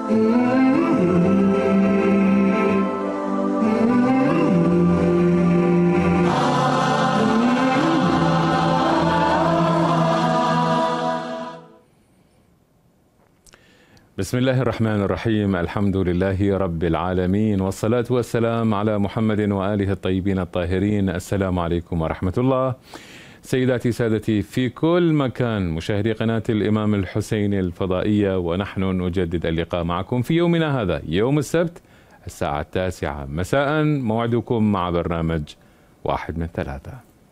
بسم الله الرحمن الرحيم. الحمد لله رب العالمين، والصلاة والسلام على محمد وآله الطيبين الطاهرين. السلام عليكم ورحمة الله. سيداتي سادتي في كل مكان، مشاهدي قناة الإمام الحسين الفضائية، ونحن نجدد اللقاء معكم في يومنا هذا، يوم السبت الساعة 9 مساء، موعدكم مع برنامج واحد من ثلاثة.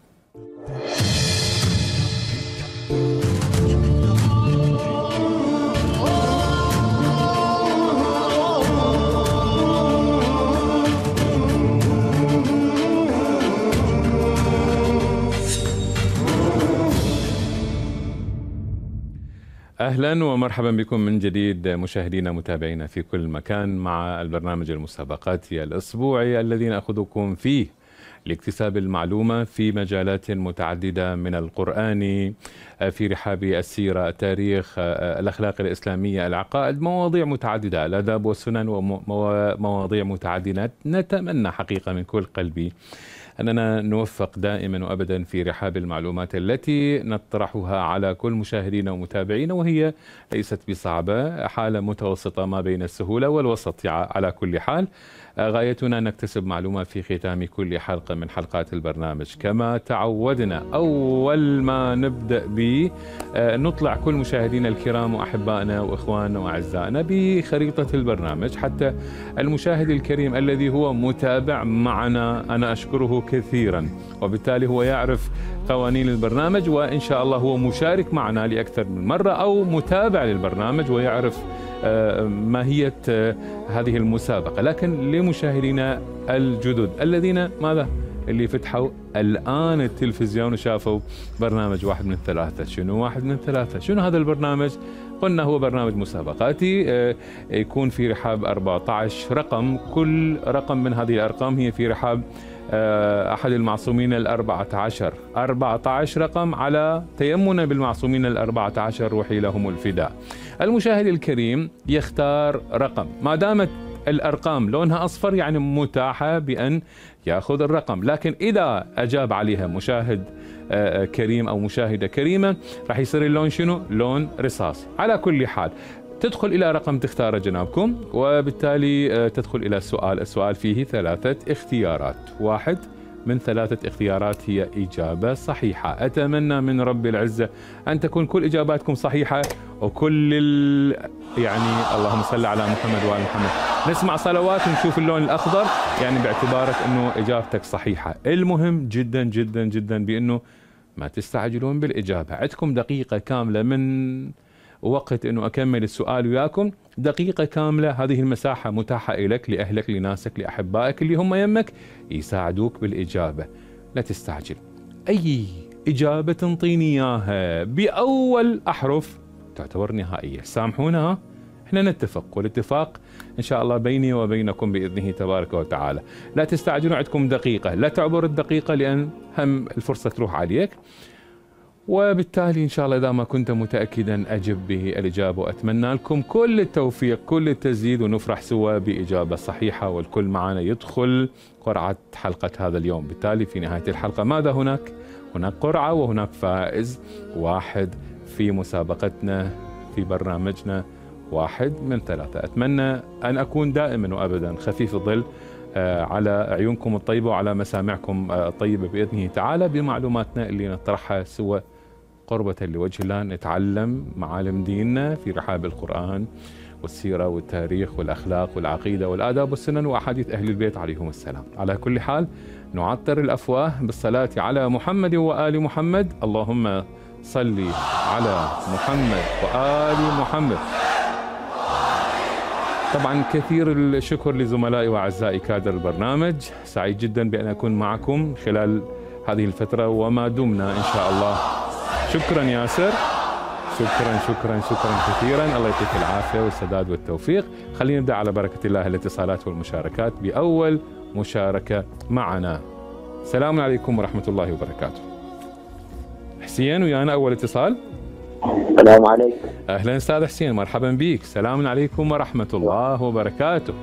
أهلا ومرحبا بكم من جديد مشاهدينا متابعينا في كل مكان مع البرنامج المسابقاتي الأسبوعي الذي نأخذكم فيه لاكتساب المعلومة في مجالات متعددة من القرآن، في رحاب السيرة، التاريخ، الأخلاق الإسلامية، العقائد، مواضيع متعددة، الآداب والسنن ومواضيع متعددة. نتمنى حقيقة من كل قلبي أننا نوفق دائما وأبدا في رحاب المعلومات التي نطرحها على كل مشاهدينا ومتابعينا، وهي ليست بصعبة، حالة متوسطة ما بين السهولة والوسط على كل حال. غايتنا نكتسب معلومة في ختام كل حلقة من حلقات البرنامج. كما تعودنا أول ما نبدأ به نطلع كل مشاهدينا الكرام وأحبائنا وإخواننا وأعزائنا بخريطة البرنامج، حتى المشاهد الكريم الذي هو متابع معنا أنا أشكره كثيرا، وبالتالي هو يعرف قوانين البرنامج، وإن شاء الله هو مشارك معنا لأكثر من مرة أو متابع للبرنامج ويعرف ماهية هذه المسابقة. لكن لمشاهدينا الجدد الذين ماذا؟ اللي فتحوا الآن التلفزيون وشافوا برنامج واحد من ثلاثة. شنو واحد من ثلاثة؟ شنو هذا البرنامج؟ قلنا هو برنامج مسابقاتي يكون في رحاب 14 رقم، كل رقم من هذه الأرقام هي في رحاب أحد المعصومين 14 رقم، على تيمنا بالمعصومين 14 روحي لهم الفداء. المشاهد الكريم يختار رقم، ما دامت الأرقام لونها أصفر يعني متاحة بأن يأخذ الرقم، لكن إذا أجاب عليها مشاهد كريم أو مشاهدة كريمة راح يصير اللون شنو؟ لون رصاصي. على كل حال تدخل إلى رقم تختاره جنابكم، وبالتالي تدخل إلى السؤال فيه 3 اختيارات، واحد من 3 اختيارات هي إجابة صحيحة. أتمنى من رب العزة أن تكون كل إجاباتكم صحيحة، وكل يعني اللهم صل على محمد وآل محمد. نسمع صلوات ونشوف اللون الأخضر، يعني باعتبارك أنه إجابتك صحيحة. المهم جدا جدا جدا بأنه ما تستعجلون بالإجابة. عندكم دقيقة كاملة من وقت أنه أكمل السؤال وياكم، دقيقة كاملة. هذه المساحة متاحة لك، لأهلك، لناسك، لأحبائك اللي هم يمك يساعدوك بالإجابة. لا تستعجل، أي إجابة تنطيني إياها بأول أحرف تعتبر نهائية. سامحونا، احنا نتفق، والاتفاق إن شاء الله بيني وبينكم بإذنه تبارك وتعالى. لا تستعجلوا، عندكم دقيقة، لا تعبر الدقيقة لأن هم الفرصة تروح عليك. وبالتالي إن شاء الله إذا ما كنت متأكدا أجب به الإجابة، وأتمنى لكم كل التوفيق، كل التسديد، ونفرح سوا بإجابة صحيحة، والكل معنا يدخل قرعة حلقة هذا اليوم. بالتالي في نهاية الحلقة ماذا؟ هناك قرعة وهناك فائز واحد في مسابقتنا في برنامجنا واحد من ثلاثة. أتمنى أن أكون دائما وأبدا خفيف الظل على عيونكم الطيبة وعلى مسامعكم الطيبة بإذنه تعالى بمعلوماتنا اللي نطرحها سوا قربة لوجه الله، نتعلم معالم ديننا في رحاب القرآن والسيرة والتاريخ والأخلاق والعقيدة والآداب والسنن وأحاديث أهل البيت عليهم السلام. على كل حال نعطر الأفواه بالصلاة على محمد وآل محمد. اللهم صل على محمد وآل محمد. طبعا كثير الشكر لزملائي وأعزائي كادر البرنامج، سعيد جدا بأن أكون معكم خلال هذه الفترة وما دمنا إن شاء الله. شكرا ياسر، شكرا شكرا شكرا كثيرا، الله يعطيك العافية والسداد والتوفيق. خلينا نبدأ على بركة الله الاتصالات والمشاركات بأول مشاركة معنا. السلام عليكم ورحمة الله وبركاته. حسين ويانا أول اتصال. السلام عليكم. أهلا أستاذ حسين، مرحبا بك. سلام عليكم ورحمة الله وبركاته.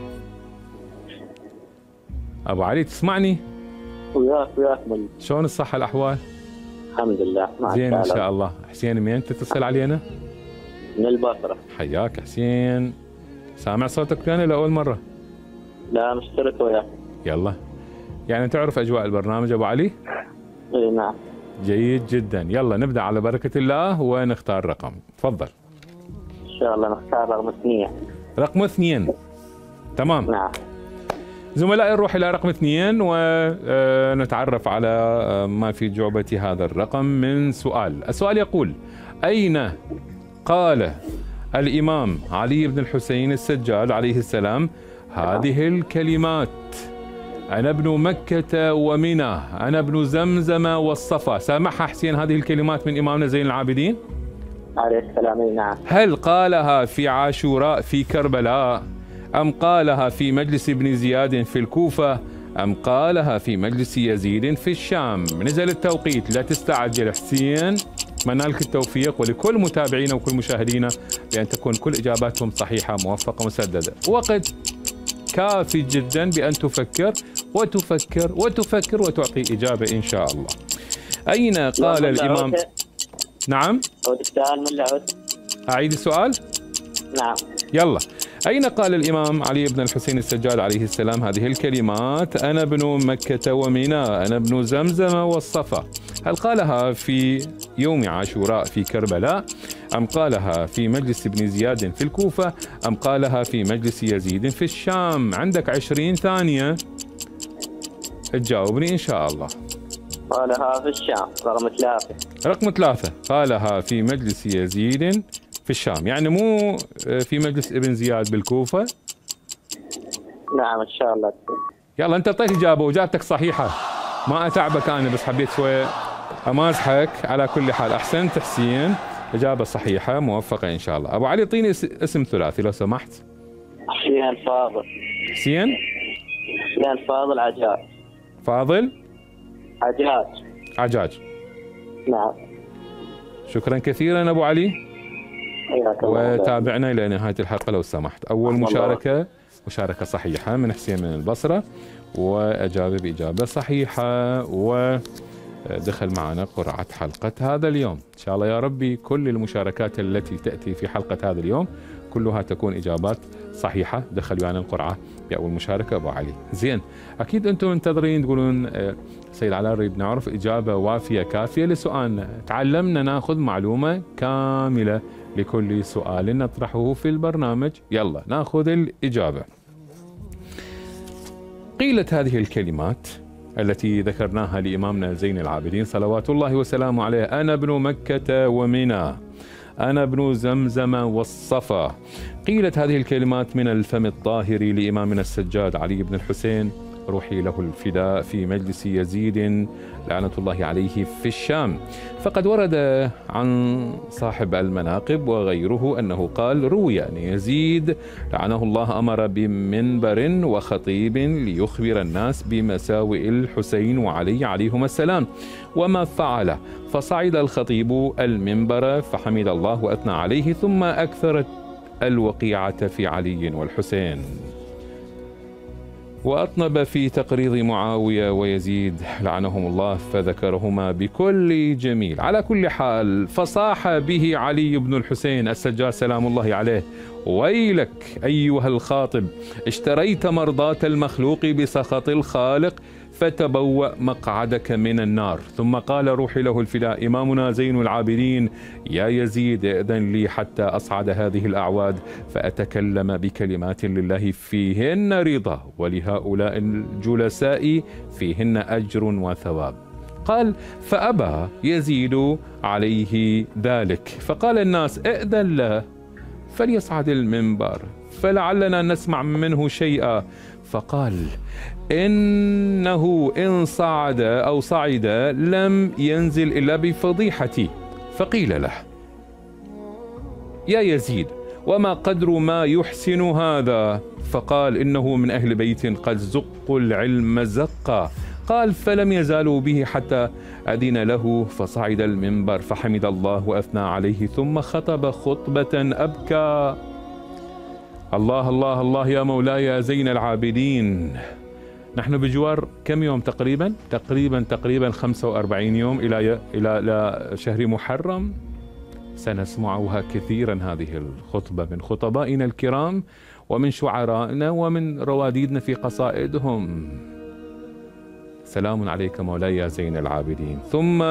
أبو علي تسمعني؟ وياك شلون الصحة الأحوال؟ الحمد لله. زين إن شاء الله. حسين من أنت تتصل علينا؟ من البصرة. حياك حسين. سامع صوتك ويانا لأول مرة؟ لا مشترك وياك. يلا، يعني تعرف أجواء البرنامج أبو علي؟ اي نعم. جيد جدا. يلا نبدأ على بركة الله ونختار رقم. تفضل. إن شاء الله نختار رقم 2. رقم 2. تمام. نعم. زملائي نروح إلى رقم 2 ونتعرف على ما في جعبة هذا الرقم من سؤال. السؤال يقول: أين قال الإمام علي بن الحسين السجاد عليه السلام هذه الكلمات؟ أنا ابن مكة ومنى، أنا ابن زمزم والصفا. سامعها حسين هذه الكلمات من إمامنا زين العابدين عليه السلام. اي نعم. هل قالها في عاشوراء في كربلاء، أم قالها في مجلس ابن زياد في الكوفة، أم قالها في مجلس يزيد في الشام؟ نزل التوقيت، لا تستعجل حسين. أتمنى لك التوفيق ولكل متابعينا وكل مشاهدينا بأن تكون كل إجاباتهم صحيحة موفقة مسددة. وقت كافي جدا بأن تفكر وتفكر وتفكر وتعطي إجابة إن شاء الله. أين قال الإمام؟ نعم. أعيد السؤال؟ نعم. يلا. أين قال الإمام علي بن الحسين السجاد عليه السلام هذه الكلمات؟ أنا ابن مكة ومنى، أنا ابن زمزم والصفا. هل قالها في يوم عاشوراء في كربلاء، أم قالها في مجلس ابن زياد في الكوفة، أم قالها في مجلس يزيد في الشام؟ عندك 20 ثانية تجاوبني إن شاء الله. قالها في الشام. رقم 3. رقم 3. قالها في مجلس يزيد في الشام، يعني مو في مجلس ابن زياد بالكوفة؟ نعم إن شاء الله. يلا أنت أعطيت إجابة وإجابتك صحيحة، ما أتعبك أنا، بس حبيت شوية أمازحك. على كل حال أحسنت حسين، إجابة صحيحة موفقة إن شاء الله. أبو علي اعطيني اسم ثلاثي لو سمحت. حسين فاضل. حسين فاضل عجاج. فاضل عجاج. نعم. شكرا كثيرا أبو علي، وتابعنا إلى نهاية الحلقة لو سمحت. أول مشاركة صحيحة من حسين من البصرة، وأجاب بإجابة صحيحة، ودخل معنا قرعة حلقة هذا اليوم. إن شاء الله يا ربي كل المشاركات التي تأتي في حلقة هذا اليوم كلها تكون إجابات صحيحة. دخل ويانا القرعة بأول مشاركة أبو علي. زين، أكيد أنتم منتظرين تقولون سيد علاء نريد نعرف إجابة وافية كافية لسؤالنا. تعلمنا ناخذ معلومة كاملة لكل سؤال نطرحه في البرنامج. يلا ناخذ الإجابة. قيلت هذه الكلمات التي ذكرناها لإمامنا زين العابدين صلوات الله وسلامه عليه: أنا ابن مكة ومنى، أنا ابن زمزم والصفا. قيلت هذه الكلمات من الفم الطاهر لإمامنا السجاد علي بن الحسين روحي له الفداء في مجلس يزيد لعنة الله عليه في الشام. فقد ورد عن صاحب المناقب وغيره أنه قال: روي أن يزيد لعنه الله أمر بمنبر وخطيب ليخبر الناس بمساوئ الحسين وعلي عليهما السلام، وما فعل. فصعد الخطيب المنبر فحمد الله وأثنى عليه، ثم أكثرت الوقيعة في علي والحسين، وأطنب في تقريض معاوية ويزيد لعنهم الله فذكرهما بكل جميل. على كل حال فصاح به علي بن الحسين السجاد سلام الله عليه: ويلك أيها الخاطب، اشتريت مرضاة المخلوق بسخط الخالق، فتبوأ مقعدك من النار. ثم قال روحي له الفداء إمامنا زين العابدين: يا يزيد ائذن لي حتى أصعد هذه الأعواد فأتكلم بكلمات لله فيهن رضا، ولهؤلاء الجلساء فيهن أجر وثواب. قال: فأبى يزيد عليه ذلك، فقال الناس: ائذن له فليصعد المنبر فلعلنا نسمع منه شيئا. فقال: إنه إن صعد أو صعد لم ينزل إلا بفضيحتي. فقيل له: يا يزيد، وما قدر ما يحسن هذا؟ فقال: إنه من أهل بيت قد زقوا العلم زقا. قال فلم يزالوا به حتى أذن له فصعد المنبر فحمد الله وأثنى عليه ثم خطب خطبة أبكى. الله الله الله يا مولاي يا زين العابدين. نحن بجوار كم يوم تقريبا؟ تقريبا 45 يوم إلى شهر محرم. سنسمعها كثيرا هذه الخطبة من خطبائنا الكرام ومن شعرائنا ومن رواديدنا في قصائدهم. سلام عليك مولاي يا زين العابدين. ثم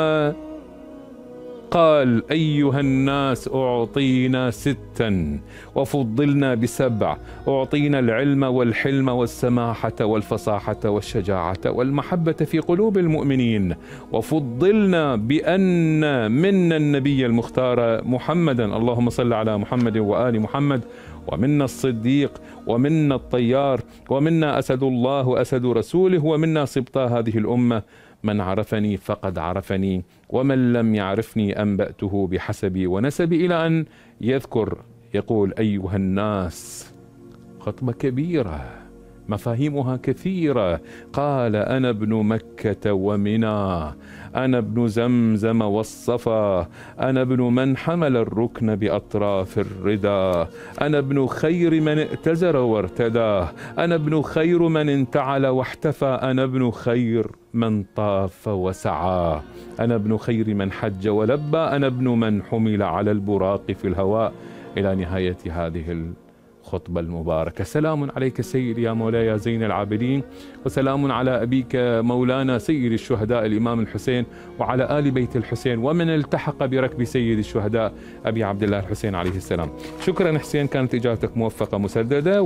قال أيها الناس أعطينا 6 وفضلنا ب7، أعطينا العلم والحلم والسماحة والفصاحة والشجاعة والمحبة في قلوب المؤمنين، وفضلنا بأن منا النبي المختار محمدا، اللهم صل على محمد وآل محمد، ومنا الصديق ومنا الطيار ومنا أسد الله وأسد رسوله ومنا سبطا هذه الأمة، من عرفني فقد عرفني ومن لم يعرفني أنبأته بحسبي ونسبي، إلى أن يذكر يقول أيها الناس. خطبة كبيرة مفاهيمها كثيرة. قال أنا ابن مكة ومنى، أنا ابن زمزم والصفا، أنا ابن من حمل الركن بأطراف الردى، أنا ابن خير من ائتزر وارتدى، أنا ابن خير من انتعل واحتفى، أنا ابن خير من طاف وسعى، أنا ابن خير من حج ولبى، أنا ابن من حمل على البراق في الهواء، إلى نهاية هذه الخطبة المباركة. سلام عليك سيدي يا مولاي يا زين العابدين، وسلام على أبيك مولانا سيد الشهداء الإمام الحسين وعلى آل بيت الحسين ومن التحق بركب سيد الشهداء أبي عبد الله الحسين عليه السلام. شكرا حسين، كانت إجابتك موفقة مسددة.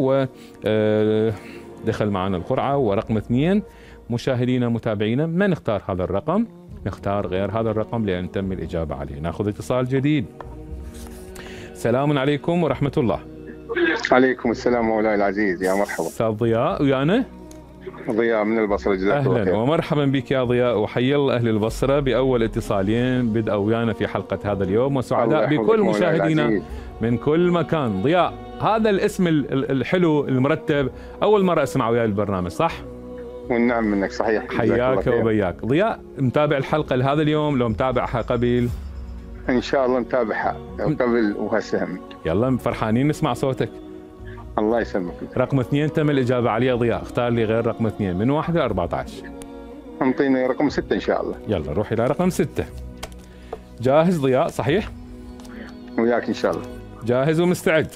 ودخل معنا القرعة ورقم 2. مشاهدينا متابعينا ما نختار هذا الرقم، نختار غير هذا الرقم لأن تم الإجابة عليه. ناخذ اتصال جديد. سلام عليكم ورحمة الله. عليكم السلام مولاي العزيز، يا مرحبا. أستاذ ضياء ويانا؟ ضياء من البصرة، جزاك الله خير. أهلا ومرحبا بك يا ضياء، وحي الله أهل البصرة بأول اتصالين بدأوا ويانا في حلقة هذا اليوم، وسعداء بكل مشاهدينا من كل مكان. ضياء، هذا الاسم الحلو المرتب أول مرة أسمع ويا البرنامج صح؟ والنعم منك، صحيح. حياك وبياك. ضياء، متابع الحلقة لهذا اليوم لو متابعها قبل؟ إن شاء الله متابعها قبل وهسه. يلا فرحانين نسمع صوتك. الله يسلمك. رقم 2 تم الإجابة عليه. ضياء اختار لي غير رقم 2 من 1 ل 14. انطيني رقم 6 إن شاء الله. يلا روح إلى رقم 6. جاهز ضياء صحيح؟ وياك إن شاء الله. جاهز ومستعد؟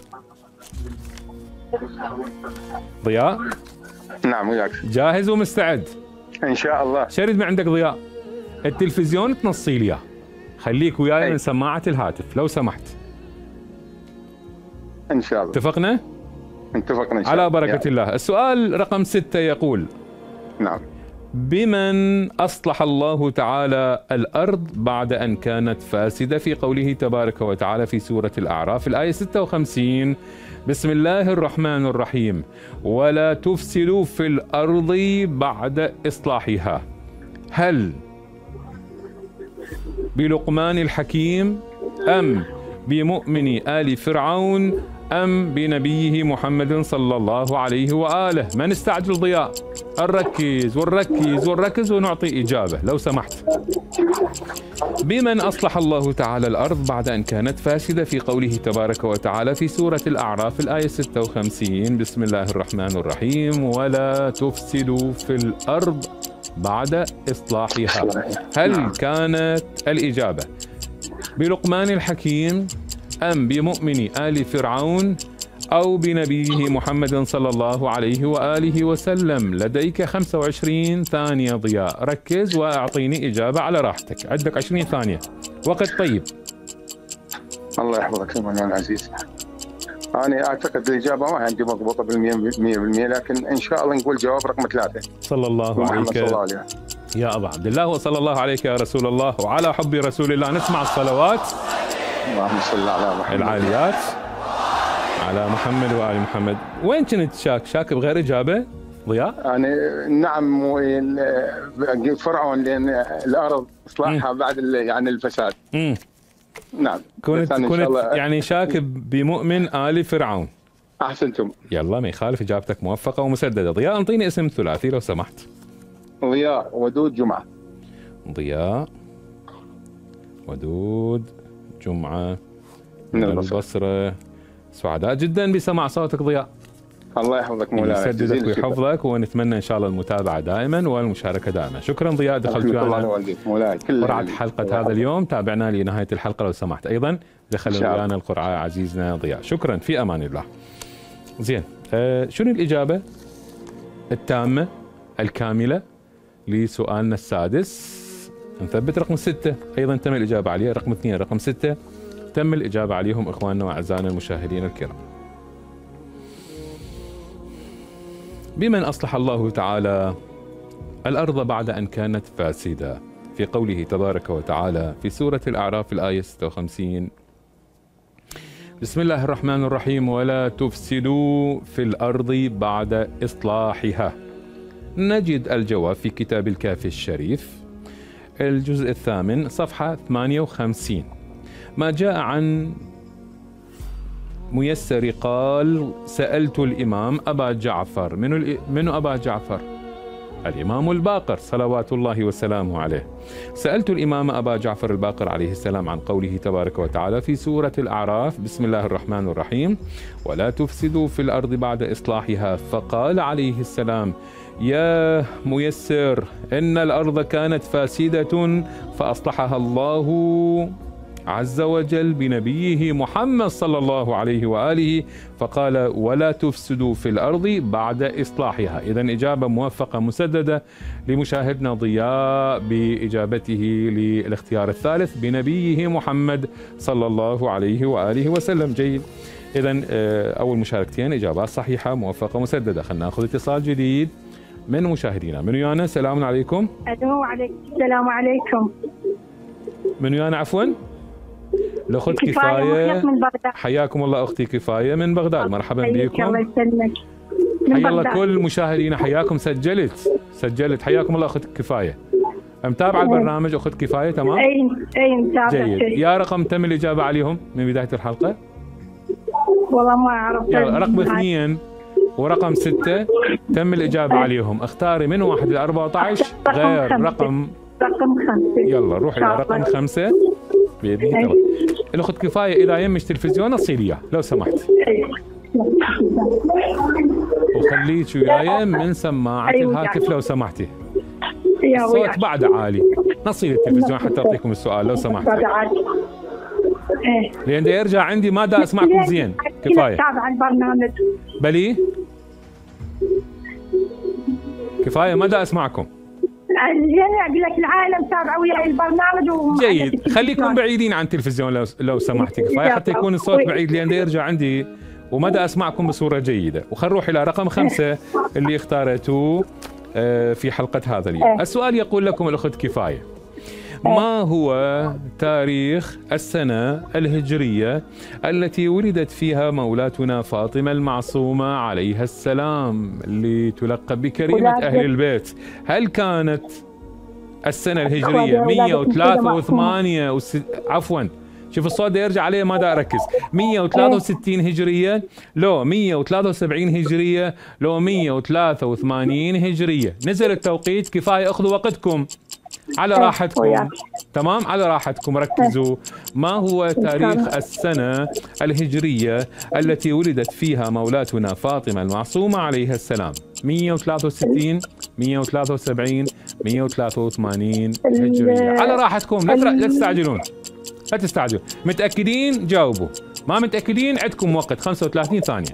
ضياء؟ نعم وياك. جاهز ومستعد؟ إن شاء الله. شرد من عندك ضياء. التلفزيون تنصي لي خليك وياي من سماعة الهاتف لو سمحت. إن شاء الله. اتفقنا؟ اتفقنا إن شاء الله. على بركة الله. السؤال رقم 6 يقول: نعم. بمن أصلح الله تعالى الأرض بعد أن كانت فاسدة؟ في قوله تبارك وتعالى في سورة الأعراف الآية 56: بسم الله الرحمن الرحيم ولا تفسدوا في الأرض بعد إصلاحها. هل بلقمان الحكيم أم بمؤمن آل فرعون أم بنبيه محمد صلى الله عليه وآله؟ ما نستعجل ضياء، نركز ونركز ونركز ونعطي إجابة لو سمحت. بمن أصلح الله تعالى الأرض بعد أن كانت فاسدة؟ في قوله تبارك وتعالى في سورة الأعراف الآية 56: بسم الله الرحمن الرحيم ولا تفسدوا في الأرض بعد إصلاحها. هل كانت الإجابة بلقمان الحكيم أم بمؤمن آل فرعون أو بنبيه محمد صلى الله عليه وآله وسلم؟ لديك 25 ثانية ضياء، ركز وأعطيني إجابة على راحتك. عندك 20 ثانية، وقت طيب. الله يحفظك يا مولانا العزيز. أنا أعتقد الإجابة ما عندي مضبوطة ب100%، لكن إن شاء الله نقول جواب رقم 3. صلى الله عليك يا أبا عبد الله، وصلى الله عليك يا رسول الله، وعلى حب رسول الله. نسمع الصلوات اللهم صل على محمد العاليات على محمد وآل محمد. وين كنت شاك بغير إجابة ضياء؟ أنا نعم فرعون، لأن الأرض إصلاحها بعد يعني الفساد. نعم. كنت يعني شاك بمؤمن آل فرعون. أحسنتم. يلا ما يخالف، إجابتك موفقة ومسددة. ضياء انطيني اسم ثلاثي لو سمحت. ضياء ودود جمعة. ضياء ودود جمعة من البصرة. سعداء جدا بسماع صوتك ضياء. الله يحفظك مولانا، يسددك ويحفظك، ونتمنى ان شاء الله المتابعه دائما والمشاركه دائما. شكرا ضياء، دخلت ويانا قرعه حلقه هذا اليوم. تابعنا لنهايه الحلقه لو سمحت. ايضا دخل ويانا القرعه عزيزنا ضياء. شكرا، في امان الله. زين، شنو الاجابه التامه الكامله لسؤالنا السادس؟ نثبت رقم 6 ايضا تم الاجابه عليه، رقم 2 رقم 6 تم الاجابه عليهم اخواننا واعزائنا المشاهدين الكرام. بمن أصلح الله تعالى الأرض بعد أن كانت فاسدة؟ في قوله تبارك وتعالى في سورة الأعراف الآية 56: بسم الله الرحمن الرحيم: ولا تفسدوا في الأرض بعد إصلاحها. نجد الجواب في كتاب الكافي الشريف الجزء 8 صفحة 58. ما جاء عن ميسر قال: سألت الإمام أبا جعفر. من أبا جعفر؟ الإمام الباقر صلوات الله وسلامه عليه. سألت الإمام أبا جعفر الباقر عليه السلام عن قوله تبارك وتعالى في سورة الأعراف: بسم الله الرحمن الرحيم: ولا تفسدوا في الأرض بعد إصلاحها. فقال عليه السلام: يا ميسر، إن الأرض كانت فاسدة فأصلحها الله عز وجل بنبيه محمد صلى الله عليه وآله، فقال: ولا تفسدوا في الأرض بعد إصلاحها. إذن إجابة موفقة مسددة لمشاهدنا ضياء بإجابته للاختيار الثالث بنبيه محمد صلى الله عليه وآله وسلم. جيد، إذن أول مشاركتين إجابات صحيحة موفقة مسددة. خلنا نأخذ اتصال جديد من مشاهدينا. من ويانا؟ السلام عليكم. ألو، عليكم السلام. عليكم. من ويانا عفوا؟ الأخت كفاية من بغداد. حياكم الله أختي كفاية من بغداد، مرحبا بكم. الله يسلمك. حيا الله كل مشاهدينا، حياكم. سجلت. حياكم الله أخت كفاية. متابعة البرنامج أخت كفاية؟ تمام. أي متابعة. جيد. يا رقم تم الإجابة عليهم من بداية الحلقة؟ والله ما أعرف. رقم 2 ورقم 6 تم الإجابة عليهم. اختاري من 1 إلى 14 غير رقم 5. يلا روحي إلى رقم 5 بإذن الله. الأخت كفاية إذا يمش تلفزيون أصيل إياه لو سمحت، وخليك وياي من سماعة الهاتف لو سمحتي. الصوت بعد عالي، نصيل التلفزيون حتى أعطيكم السؤال لو سمحت، لأن دا يرجع عندي ما دا أسمعكم زين. كفاية تابع البرنامج بلي كفاية ما دا أسمعكم. يعني أقول لك العالم تابعوا وياي البرنامج. جيد، خليكم بعيدين عن التلفزيون لو سمحتي كفاية حتى يكون الصوت بعيد، لأن يرجع عندي ومدى أسمعكم بصورة جيدة. وخل نروح إلى رقم 5 اللي اختارته في حلقة هذا اليوم. السؤال يقول لكم الأخت كفاية: ما هو تاريخ السنة الهجرية التي ولدت فيها مولاتنا فاطمة المعصومة عليها السلام اللي تلقب بكريمة أهل البيت؟ هل كانت السنة الهجرية 183 عفوا شوف الصوت ده يرجع عليه، ما دا أركز، 163 هجرية لو 173 هجرية لو 183 هجرية؟ نزل التوقيت. كفاية أخذوا وقتكم على راحتكم، تمام، على راحتكم، ركزوا. ما هو تاريخ السنة الهجرية التي ولدت فيها مولاتنا فاطمة المعصومة عليها السلام؟ 163 173 183 هجرية؟ على راحتكم، لا تستعجلون، لا تستعجلوا. متأكدين جاوبوا، ما متأكدين عندكم وقت 35 ثانية.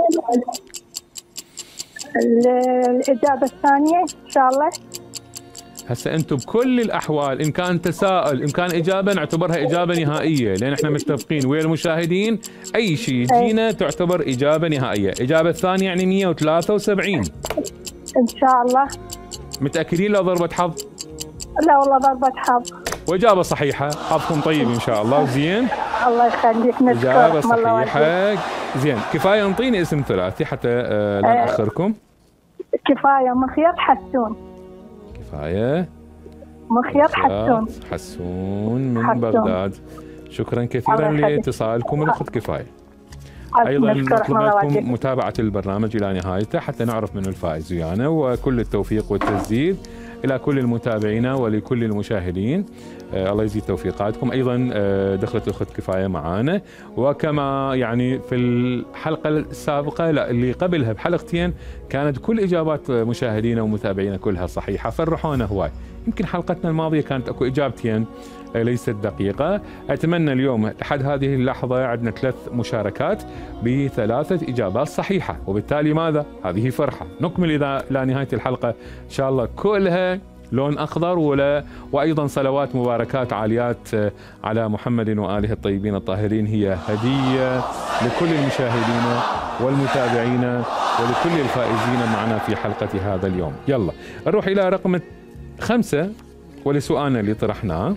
الإجابة الثانية إن شاء الله. هسه انتم بكل الاحوال ان كان تساؤل ان كان اجابه نعتبرها اجابه نهائيه، لان احنا متفقين ويا المشاهدين اي شيء يجينا تعتبر اجابه نهائيه. الاجابه الثانيه يعني 173 ان شاء الله. متاكدين لو ضربه حظ؟ لا والله ضربه حظ. واجابه صحيحه، حظكم طيب ان شاء الله. زين، الله يخليك، نشكرك. اجابه صحيحه. زين، كفايه انطيني اسم ثلاثي حتى لا ناخركم. كفايه مخيط حسون. كفاية مخيط حسون من بغداد. شكرا كثيرا لاتصالكم الأخت كفاية. أيضا نطلب منكم متابعة البرنامج إلى نهايته حتى نعرف من الفائز ويانا، وكل التوفيق والتسديد إلى كل المتابعين ولكل المشاهدين. الله يزيد توفيقاتكم. أيضا دخلت الأخت كفاية معانا، وكما يعني في الحلقة السابقة لا اللي قبلها بحلقتين كانت كل إجابات مشاهدينا ومتابعينا كلها صحيحة، فرحونا هواي. يمكن حلقتنا الماضية كانت أكو إجابتين ليست دقيقة. أتمنى اليوم لحد هذه اللحظة عندنا 3 مشاركات ب3 إجابات صحيحة، وبالتالي ماذا؟ هذه فرحة. نكمل إلى نهاية الحلقة إن شاء الله كلها لون أخضر وأيضا صلوات مباركات عاليات على محمد وآله الطيبين الطاهرين، هي هدية لكل المشاهدين والمتابعين ولكل الفائزين معنا في حلقة هذا اليوم. يلا نروح إلى رقم 5 ولسؤالنا اللي طرحناه.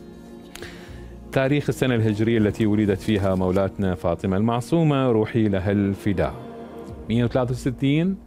تاريخ السنة الهجرية التي ولدت فيها مولاتنا فاطمة المعصومة روحي لها الفداء. 163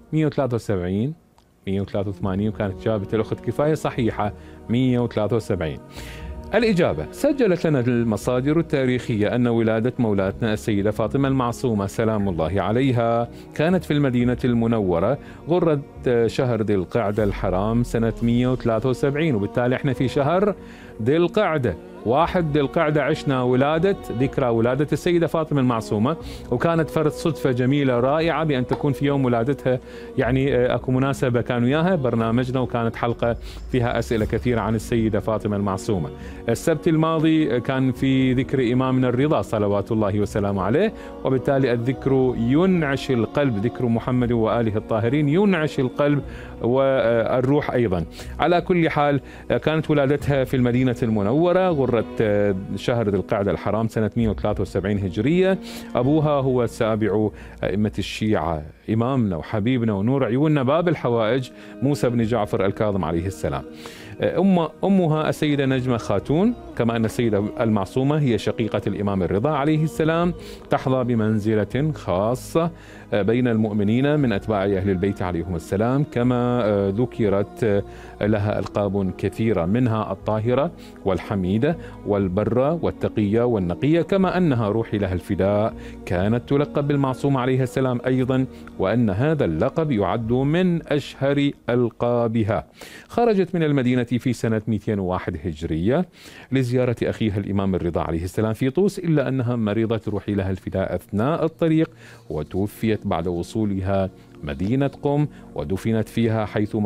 173 183 وكانت إجابة الأخت كفاية صحيحة 173. الإجابة: سجلت لنا المصادر التاريخية أن ولادة مولاتنا السيدة فاطمة المعصومة سلام الله عليها كانت في المدينة المنورة غرة شهر ذي القعدة الحرام سنة 173، وبالتالي احنا في شهر ذي القعدة 1 ذي القعدة عشنا ذكرى ولادة السيدة فاطمة المعصومة، وكانت فرد صدفة جميلة رائعة بأن تكون في يوم ولادتها. يعني أكو مناسبة كان وياها برنامجنا، وكانت حلقة فيها أسئلة كثيرة عن السيدة فاطمة المعصومة. السبت الماضي كان في ذكر إمامنا الرضا صلوات الله وسلامه عليه، وبالتالي الذكر ينعش القلب، ذكر محمد وآله الطاهرين ينعش القلب والروح أيضا. على كل حال كانت ولادتها في المدينة المنورة غرة شهر ذي القعدة الحرام سنة 173 هجرية. أبوها هو سابع أئمة الشيعة، إمامنا وحبيبنا ونور عيوننا باب الحوائج موسى بن جعفر الكاظم عليه السلام. أمها السيدة نجمة خاتون، كما أن السيدة المعصومة هي شقيقة الإمام الرضا عليه السلام، تحظى بمنزلة خاصة بين المؤمنين من أتباع أهل البيت عليهم السلام، كما ذكرت لها ألقاب كثيرة منها الطاهرة والحميدة والبرة والتقية والنقية، كما أنها روحي لها الفداء كانت تلقب بالمعصومة عليه السلام أيضا، وأن هذا اللقب يعد من أشهر ألقابها. خرجت من المدينة في سنة 201 هجرية لزيارة أخيها الإمام الرضا عليه السلام في طوس، إلا أنها مريضة روحي لها الفداء أثناء الطريق، وتوفيت بعد وصولها مدينة قم، ودفنت فيها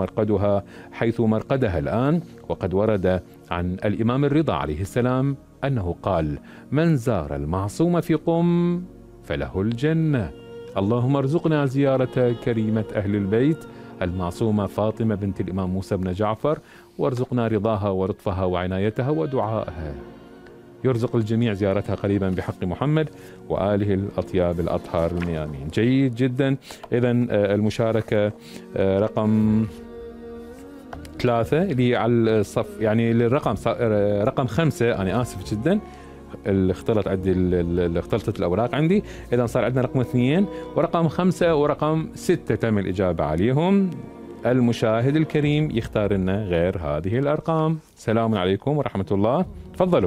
حيث مرقدها الآن. وقد ورد عن الإمام الرضا عليه السلام أنه قال: من زار المعصوم في قم فله الجنة. اللهم ارزقنا زيارة كريمة أهل البيت المعصومة فاطمة بنت الإمام موسى بن جعفر، وارزقنا رضاها ولطفها وعنايتها ودعائها. يرزق الجميع زيارتها قريبا بحق محمد وآله الأطياب الأطهار الميامين. جيد جدا. إذن المشاركة رقم 3 اللي على الصف، يعني للرقم رقم 5. أنا آسف جدا، اختلطت الأوراق عندي. إذن صار عندنا رقم 2 ورقم 5 ورقم 6 تم الإجابة عليهم. المشاهد الكريم يختار لنا غير هذه الأرقام. سلام عليكم ورحمة الله. تفضلوا.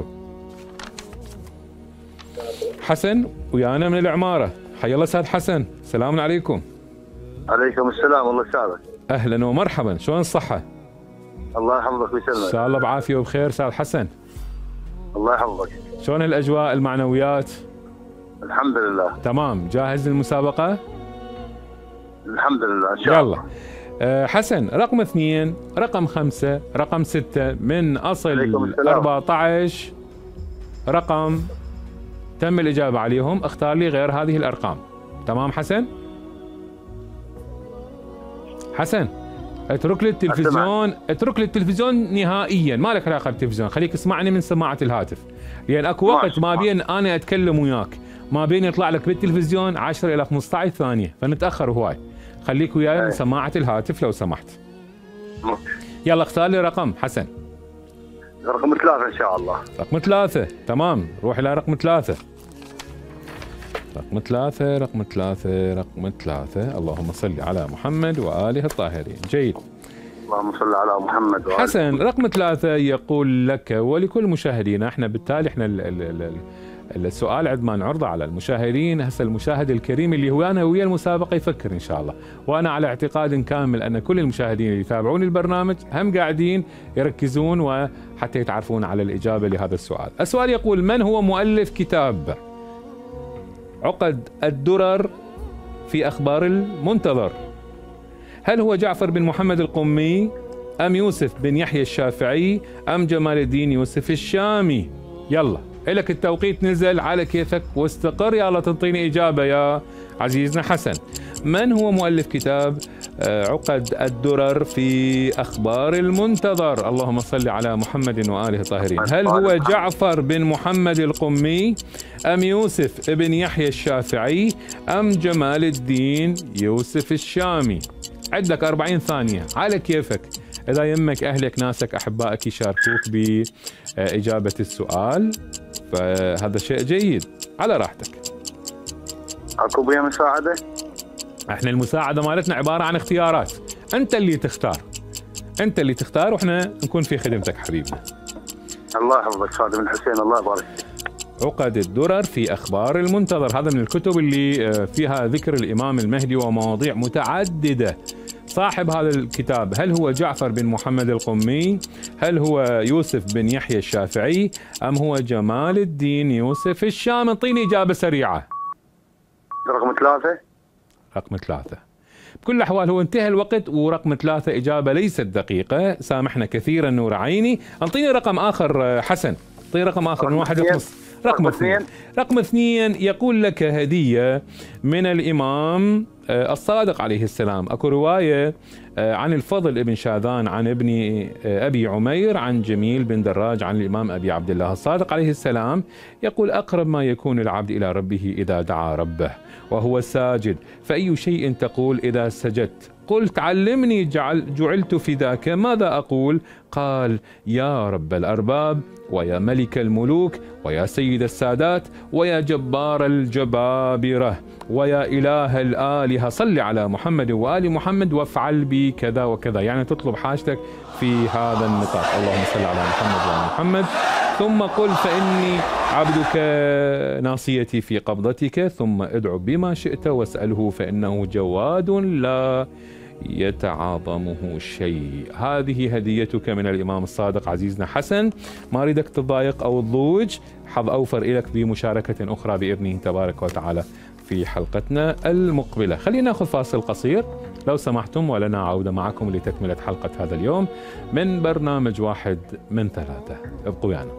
حسن ويانا من العمارة، حيا الله أستاذ حسن. سلام عليكم. عليكم السلام، الله يسعدك. أهلا ومرحبا، شلون الصحة؟ الله يحفظك ويسلمك. إن شاء الله بعافية وبخير أستاذ حسن. الله يحفظك. شلون الأجواء المعنويات؟ الحمد لله تمام. جاهز للمسابقة؟ الحمد لله إن شاء الله. حسن، رقم 2 رقم 5 رقم 6 من أصل 14 رقم تم الإجابة عليهم. اختار لي غير هذه الأرقام. تمام حسن؟ حسن اترك لي التلفزيون نهائيا، ما لك علاقة بالتلفزيون، خليك اسمعني من سماعة الهاتف، لأن اكو وقت ما بين أنا أتكلم وياك ما بين يطلع لك بالتلفزيون 10 إلى 15 ثانية، فنتأخر هواي. خليك وياي من سماعة الهاتف لو سمحت. يلا اختار لي رقم حسن. رقم 3 إن شاء الله. رقم 3 تمام. روح إلى رقم 3. رقم 3. اللهم صل على محمد وآله الطاهرين. جيد. اللهم صل على محمد وآله. حسن، رقم 3 يقول لك ولكل مشاهدينا، احنا بالتالي احنا السؤال عندما نعرضه على المشاهدين، هسه المشاهد الكريم اللي هو أنا ويا المسابقة يفكر إن شاء الله، وأنا على اعتقاد كامل أن كل المشاهدين اللي يتابعون البرنامج هم قاعدين يركزون وحتى يتعرفون على الإجابة لهذا السؤال. السؤال يقول: من هو مؤلف كتاب عقد الدرر في أخبار المنتظر؟ هل هو جعفر بن محمد القمي، أم يوسف بن يحيى الشافعي، أم جمال الدين يوسف الشامي؟ يلا إلك التوقيت نزل، على كيفك واستقر، يلا تنطيني إجابة يا عزيزنا حسن. من هو مؤلف كتاب عقد الدرر في أخبار المنتظر؟ اللهم صل على محمد وآله الطاهرين. هل هو جعفر بن محمد القمي، أم يوسف بن يحيى الشافعي، أم جمال الدين يوسف الشامي؟ عندك 40 ثانية، على كيفك. إذا يمك أهلك ناسك أحبائك يشاركوك بإجابة السؤال فهذا شيء جيد، على راحتك. اكو بيها مساعدة؟ احنا المساعدة مالتنا عبارة عن اختيارات، أنت اللي تختار، أنت اللي تختار وإحنا نكون في خدمتك حبيبنا. الله يحفظك خادم الحسين، الله يبارك. عقد الدرر في أخبار المنتظر، هذا من الكتب اللي فيها ذكر الإمام المهدي ومواضيع متعددة. صاحب هذا الكتاب هل هو جعفر بن محمد القمي، هل هو يوسف بن يحيى الشافعي، أم هو جمال الدين يوسف الشامي؟ انطيني إجابة سريعة. رقم 3. رقم 3. بكل الأحوال هو انتهى الوقت، ورقم 3 إجابة ليست دقيقة، سامحنا كثيرا نور عيني. انطيني رقم آخر حسن، انطيني رقم آخر من 1 لنص. رقم 2. رقم 2 يقول لك هدية من الإمام الصادق عليه السلام. أكو رواية عن الفضل ابن شاذان عن ابن أبي عمير عن جميل بن دراج عن الإمام أبي عبد الله الصادق عليه السلام، يقول: أقرب ما يكون العبد إلى ربه إذا دعا ربه وهو ساجد، فأي شيء تقول إذا سجدت؟ قلت: علمني جعلت فداك، ماذا أقول؟ قال: يا رب الأرباب، ويا ملك الملوك، ويا سيد السادات، ويا جبار الجبابرة، ويا إله الآلهة، صل على محمد وآل محمد وافعل بي كذا وكذا. يعني تطلب حاجتك في هذا النطاق. اللهم صل على محمد وآل محمد. ثم قل: فإني عبدك ناصيتي في قبضتك. ثم ادعو بما شئت واسأله فإنه جواد لا يتعاظمه شيء. هذه هديتك من الإمام الصادق عزيزنا حسن. ما أريدك تضايق أو تضوج، حظ أوفر لك بمشاركة أخرى بإذنه تبارك وتعالى في حلقتنا المقبلة. خلينا ناخذ فاصل قصير لو سمحتم، ولنا عودة معكم لتكملة حلقة هذا اليوم من برنامج 1 من 3. ابقوا ويانا.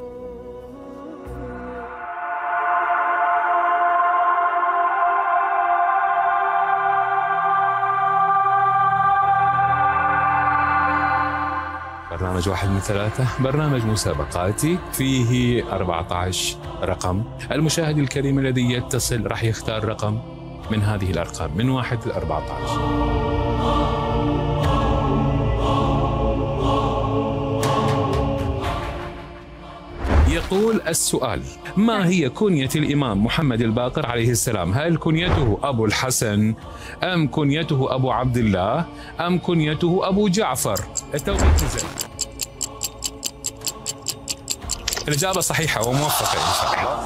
برنامج 1 من 3، برنامج مسابقاتي فيه 14 رقم. المشاهد الكريم الذي يتصل راح يختار رقم من هذه الأرقام من 1 ل 14. يقول السؤال: ما هي كنية الإمام محمد الباقر عليه السلام؟ هل كنيته أبو الحسن، أم كنيته أبو عبد الله، أم كنيته أبو جعفر؟ التوقيت نزل. الإجابة صحيحة وموفقة إن شاء الله.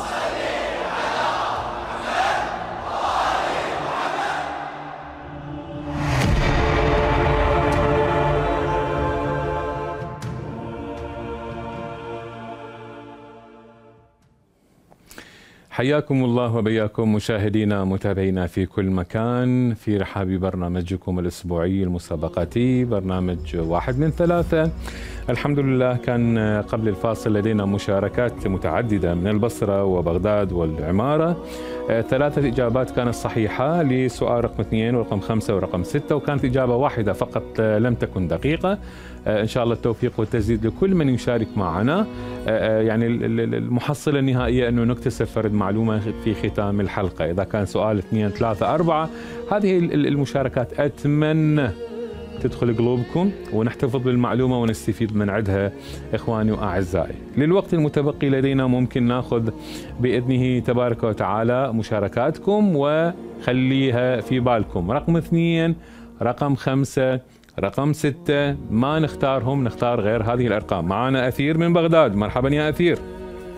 حياكم الله وبياكم مشاهدينا متابعينا في كل مكان في رحاب برنامجكم الأسبوعي المسابقاتي، برنامج 1 من 3. الحمد لله كان قبل الفاصل لدينا مشاركات متعددة من البصرة وبغداد والعمارة. 3 إجابات كانت صحيحة لسؤال رقم 2 ورقم 5 ورقم 6، وكانت إجابة واحدة فقط لم تكن دقيقة. إن شاء الله التوفيق والتسديد لكل من يشارك معنا. يعني المحصلة النهائية أنه نكتسب فرد معلومة في ختام الحلقة. إذا كان سؤال 2 3 4 هذه المشاركات أتمنى تدخل قلوبكم ونحتفظ بالمعلومة ونستفيد من عندها إخواني وأعزائي. للوقت المتبقي لدينا ممكن ناخذ بإذنه تبارك وتعالى مشاركاتكم وخليها في بالكم. رقم 2 رقم 5 رقم 6 ما نختارهم، نختار غير هذه الأرقام. معنا أثير من بغداد. مرحبا يا أثير.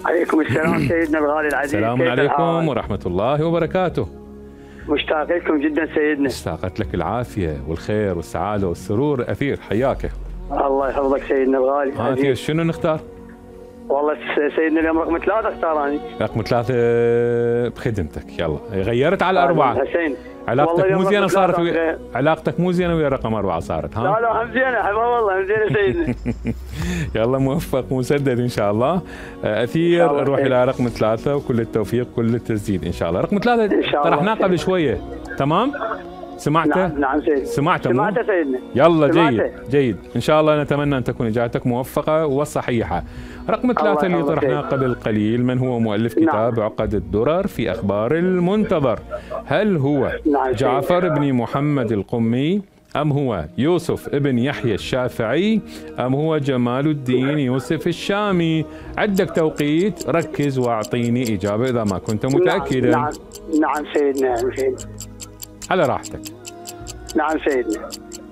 عليكم السلام سيدنا الغالي العزيز. السلام عليكم ورحمة الله وبركاته. مشتاق لكم جدا سيدنا. اشتاقت لك العافية والخير والسعادة والسرور. أثير حياك. الله يحفظك سيدنا الغالي. أثير شنو نختار؟ والله سيدنا اليوم رقم 3 اختاراني. رقم 3 بخدمتك. يلا غيرت على 4. حسين علاقتك مو زينة صارت علاقتك مو زينة ويا رقم 4 صارت. ها؟ لا هم زينة حبا والله هم زينة سيدنا. يلا موفق ومسدد ان شاء الله. أثير روح الى رقم 3 وكل التوفيق كل التسديد ان شاء الله. رقم 3 طرحناه قبل شوية. تمام؟ سمعته؟ نعم سيدنا. سمعته سيدنا. يلا جيد ان شاء الله. نتمنى ان تكون اجابتك موفقة وصحيحة. رقم 3 اللي طرحناه قبل قليل، من هو مؤلف كتاب عقد الدرر في اخبار المنتظر؟ هل هو جعفر بن محمد القمي، أم هو يوسف ابن يحيى الشافعي، أم هو جمال الدين يوسف الشامي؟ عندك توقيت، ركز واعطيني إجابة إذا ما كنت متأكدا. نعم سيدنا. على راحتك. نعم سيدنا.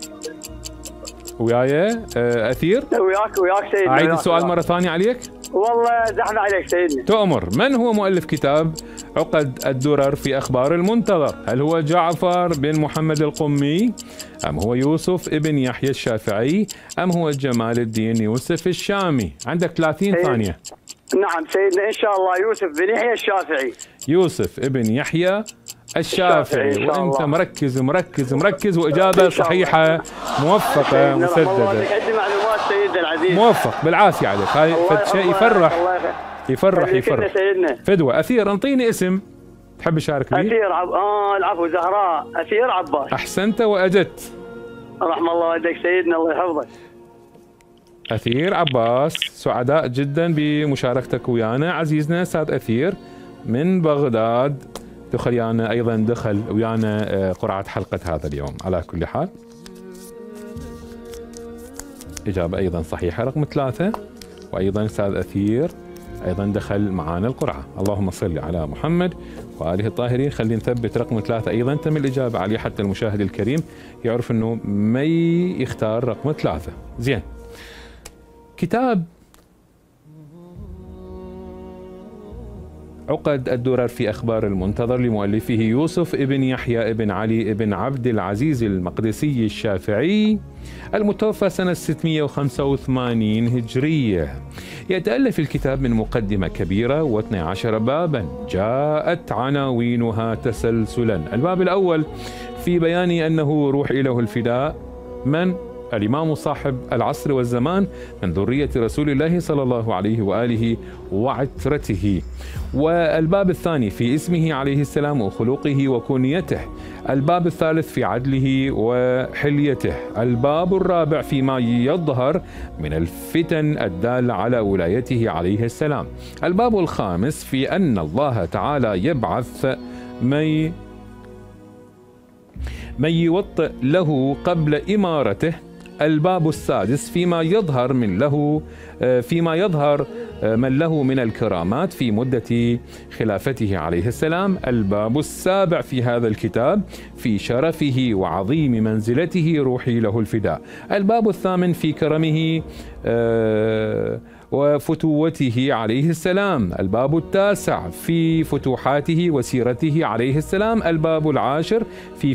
وياي أثير؟ وياك سيدنا. أعيد السؤال مرة ثانية عليك؟ والله زحمة عليك سيدنا. تؤمر. من هو مؤلف كتاب عقد الدرر في أخبار المنتظر؟ هل هو جعفر بن محمد القمي، أم هو يوسف ابن يحيى الشافعي، أم هو جمال الدين يوسف الشامي؟ عندك 30 ثانية. نعم سيدنا إن شاء الله يوسف بن يحيى الشافعي. يوسف ابن يحيى الشافعي. وأنت مركز وإجابة صحيحة موفقة مسددة. قد معلومات سيدنا العزيز. موفق بالعافية عليك. هاي فد شيء يفرح. فدوى. أثير انطيني اسم تحب تشارك به. أثير العفو زهراء أثير عباس. أحسنت وأجدت. رحم الله والديك سيدنا الله يحفظك. أثير عباس، سعداء جدا بمشاركتك ويانا عزيزنا أستاذ أثير من بغداد. دخل أيضا دخل ويانا قرعة حلقة هذا اليوم. على كل حال إجابة أيضا صحيحة رقم 3. وأيضا أستاذ أثير أيضا دخل معانا القرعة. اللهم صل على محمد وآله الطاهرين. خلينا نثبت رقم 3 أيضا تم الإجابة عليه حتى المشاهد الكريم يعرف أنه ما يختار رقم 3. زين. كتاب عقد الدرر في أخبار المنتظر لمؤلفه يوسف ابن يحيى ابن علي ابن عبد العزيز المقدسي الشافعي المتوفى سنة 685 هجرية. يتألف الكتاب من مقدمة كبيرة و12 بابا جاءت عناوينها تسلسلا. الباب الأول في بيان أنه روح إله الفداء من الإمام صاحب العصر والزمان من ذرية رسول الله صلى الله عليه وآله وعترته. والباب الثاني في اسمه عليه السلام وخلقه وكنيته. الباب الثالث في عدله وحليته. الباب الرابع فيما يظهر من الفتن الدالة على ولايته عليه السلام. الباب الخامس في أن الله تعالى يبعث من يوطئ له قبل إمارته. الباب السادس فيما يظهر من له من الكرامات في مدة خلافته عليه السلام. الباب السابع في هذا الكتاب في شرفه وعظيم منزلته روحي له الفداء. الباب الثامن في كرمه وفتوته عليه السلام. الباب التاسع في فتوحاته وسيرته عليه السلام. الباب العاشر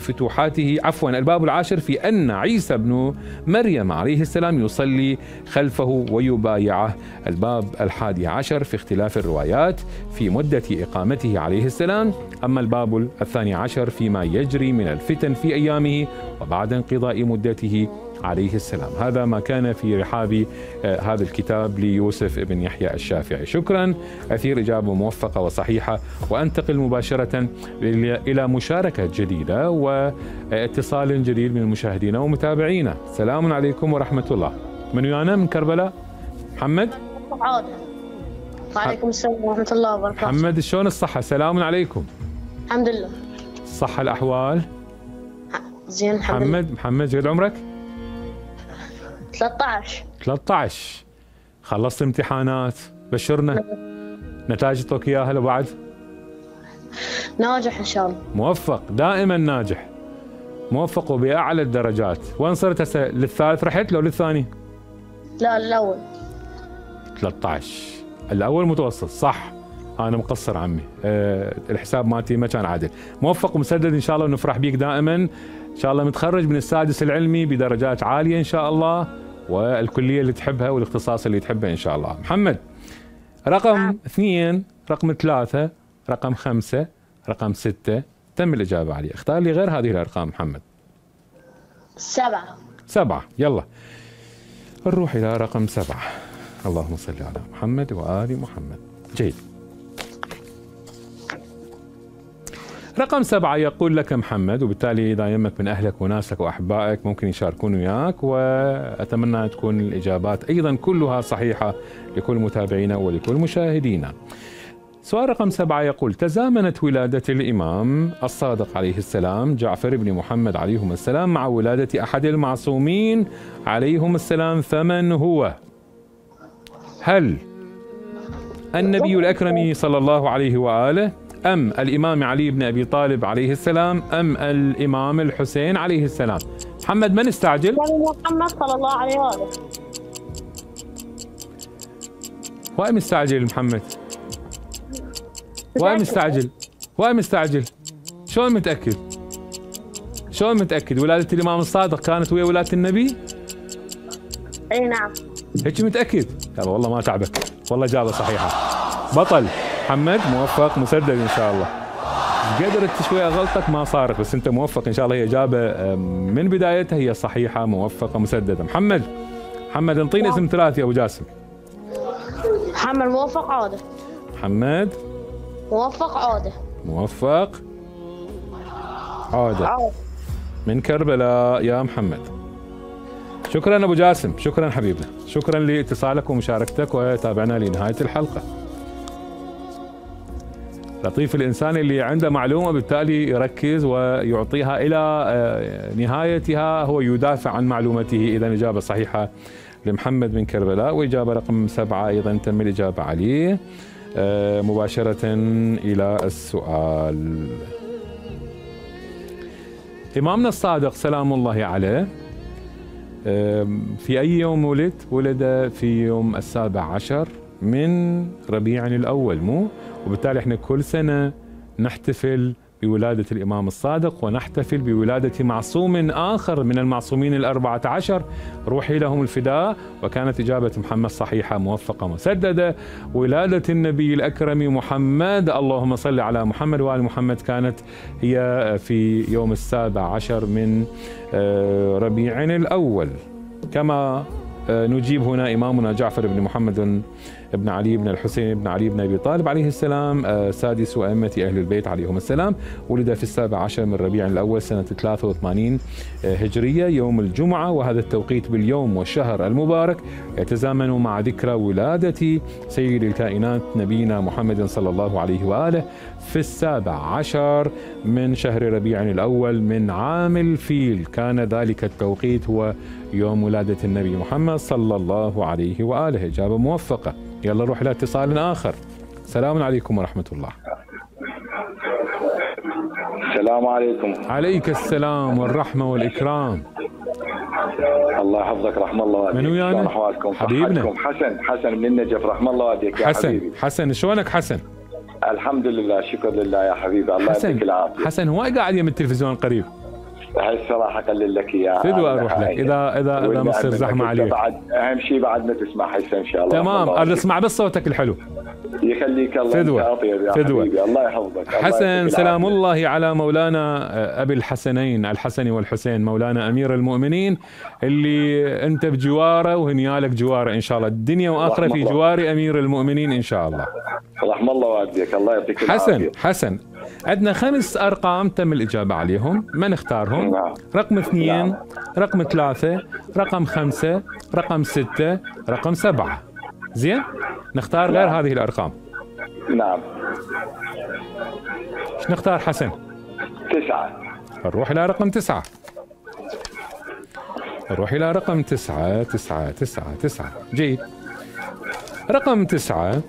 في أن عيسى بن مريم عليه السلام يصلي خلفه ويبايعه. الباب 11 في اختلاف الروايات في مدة إقامته عليه السلام. أما الباب 12 فيما يجري من الفتن في أيامه وبعد انقضاء مدته عليه السلام. هذا ما كان في رحاب هذا الكتاب ليوسف ابن يحيى الشافعي. شكرا أثير، إجابة موفقة وصحيحة. وأنتقل مباشرة إلى مشاركة جديدة واتصال جديد من مشاهدينا ومتابعينا. السلام عليكم ورحمة الله. من ويانا من كربلاء؟ محمد؟ وعليكم السلام ورحمة الله وبركاته. محمد شلون الصحة؟ السلام عليكم. الحمد لله. الصحة الأحوال؟ زين الحمد لله. محمد قد عمرك؟ 13. خلصت امتحانات؟ بشرنا. نتائج اعطوك اياها لو بعد؟ ناجح ان شاء الله. موفق، دائما ناجح. موفق وبأعلى الدرجات. وين صرت هسه؟ للثالث رحت لو للثاني؟ لا الاول. 13. الأول متوسط صح. أنا مقصر عمي، الحساب مالتي ما كان عادل. موفق ومسدد إن شاء الله، ونفرح بيك دائما إن شاء الله. متخرج من السادس العلمي بدرجات عالية إن شاء الله، والكلية اللي تحبها والاختصاص اللي تحبه إن شاء الله. محمد، رقم 2، رقم 3، رقم 5، رقم 6 تم الإجابة عليه. اختار لي غير هذه الأرقام محمد. 7. يلا نروح إلى رقم 7. اللهم صل على محمد وآل محمد. جيد. رقم 7 يقول لك محمد، وبالتالي إذا يمك من أهلك وناسك وأحبائك ممكن يشاركون وياك، وأتمنى أن تكون الإجابات أيضا كلها صحيحة لكل متابعينا ولكل مشاهدينا. سؤال رقم 7 يقول: تزامنت ولادة الإمام الصادق عليه السلام جعفر بن محمد عليهم السلام مع ولادة أحد المعصومين عليهم السلام، فمن هو؟ هل النبي الأكرم صلى الله عليه وآله، أم الإمام علي بن أبي طالب عليه السلام، أم الإمام الحسين عليه السلام؟ محمد من استعجل؟ محمد صلى الله عليه وآله. وين مستعجل محمد؟ وين مستعجل؟ شلون متأكد؟ ولادة الإمام الصادق كانت ويا ولادة النبي؟ اي نعم. هيك متأكد؟ لا والله ما تعبك، والله إجابة صحيحة. بطل محمد، موفق مسدد إن شاء الله. قدرت شوية غلطك ما صارت، بس أنت موفق إن شاء الله. هي إجابة من بدايتها هي صحيحة، موفقة مسددة. محمد انطيني اسم 3 يا أبو جاسم. محمد موفق عودة. محمد موفق عودة من كربلاء يا محمد. شكرا أبو جاسم، شكرا حبيبنا، شكرا لاتصالك ومشاركتك وتابعنا لنهاية الحلقة. لطيف الإنسان اللي عنده معلومة بالتالي يركز ويعطيها إلى نهايتها، هو يدافع عن معلومته. إذا إجابة صحيحة لمحمد من كربلاء، وإجابة رقم 7 أيضا تم الإجابة عليه. مباشرة إلى السؤال. إمامنا الصادق سلام الله عليه في أي يوم ولد؟ ولد في يوم 17 من ربيع الأول، وبالتالي احنا كل سنة نحتفل بولادة الإمام الصادق، ونحتفل بولادة معصوم آخر من المعصومين 14، روحي لهم الفداء. وكانت إجابة محمد صحيحة، موفقة مسددة. ولادة النبي الأكرم محمد، اللهم صل على محمد وآل محمد، كانت هي في يوم 17 من ربيع الأول. كما نجيب هنا إمامنا جعفر بن محمد بن علي بن الحسين بن علي بن أبي طالب عليه السلام، سادس أئمة أهل البيت عليهم السلام، ولد في 17 من ربيع الأول سنة 83 هجرية يوم الجمعة، وهذا التوقيت باليوم والشهر المبارك يتزامن مع ذكرى ولادة سيد الكائنات نبينا محمد صلى الله عليه وآله في 17 من شهر ربيع الأول من عام الفيل. كان ذلك التوقيت هو يوم ولادة النبي محمد صلى الله عليه وآله. إجابة موفقة. يلا نروح إلى اتصال آخر. السلام عليكم ورحمة الله. السلام عليكم. عليك السلام والرحمة والإكرام. الله يحفظك، رحم الله والديك. من ويانا؟ حبيبنا حسن من النجف، رحم الله والديك يا حبيبي. حسن شلونك حسن؟ الحمد لله، شكر لله يا حبيبي، الله يعطيك العافية. حسن هو قاعد يم التلفزيون قريب؟ هاي الصراحة قلل لك اياها. فدوى اروح لك اذا مصير زحمة عليك. بعد اهم شيء بعد ما تسمع هسه ان شاء الله. تمام، اريد اسمع بس صوتك الحلو. يخليك الله. فدوى يا حبيبي، الله يحفظك. حسن، سلام الله على مولانا ابي الحسنين الحسن والحسين، مولانا امير المؤمنين، اللي انت بجواره وهنيالك جواره ان شاء الله، الدنيا واخره في جوار امير المؤمنين ان شاء الله. رحم الله والديك، الله يعطيك العافية. حسن عندنا 5 أرقام تم الإجابة عليهم، ما نختارهم؟ رقم 2، رقم 3، رقم 5، رقم 6، رقم 7. زين؟ نختار غير هذه الأرقام. نعم. ايش نختار حسن؟ 9. نروح إلى رقم 9. نروح إلى رقم 9. 9. جيد. رقم 9